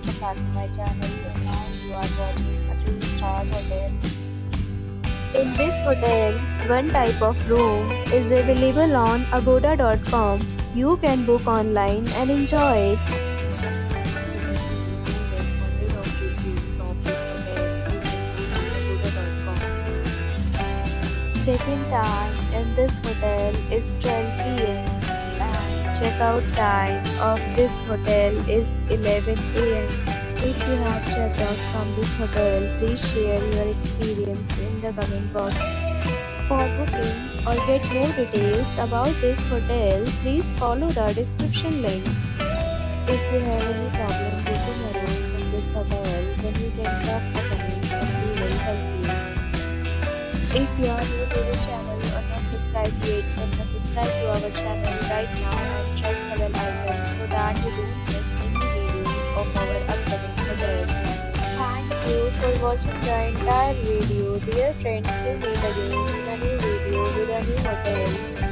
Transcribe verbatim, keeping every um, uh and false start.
welcome back to my channel. And now you are watching a three star hotel. In this hotel, one type of room is available on agoda dot com. You can book online and enjoy it. If you see more than one hundred of reviews of this hotel, you can find agoda dot com. Check-in time in this hotel is twelve p m and check-out time of this hotel is eleven a m If you have checked out from this hotel, please share your experience in the comment box. For booking or get more details about this hotel, please follow the description link. If you have any problem booking a room in this hotel, then you can drop a comment and we will help you. If you are new to this channel or not subscribed yet, then subscribe to our channel right now and press the bell icon so that you don't miss any video of our upcoming hotel. Thank you for watching the entire video. Dear friends, we'll meet again in a new video with a new hotel.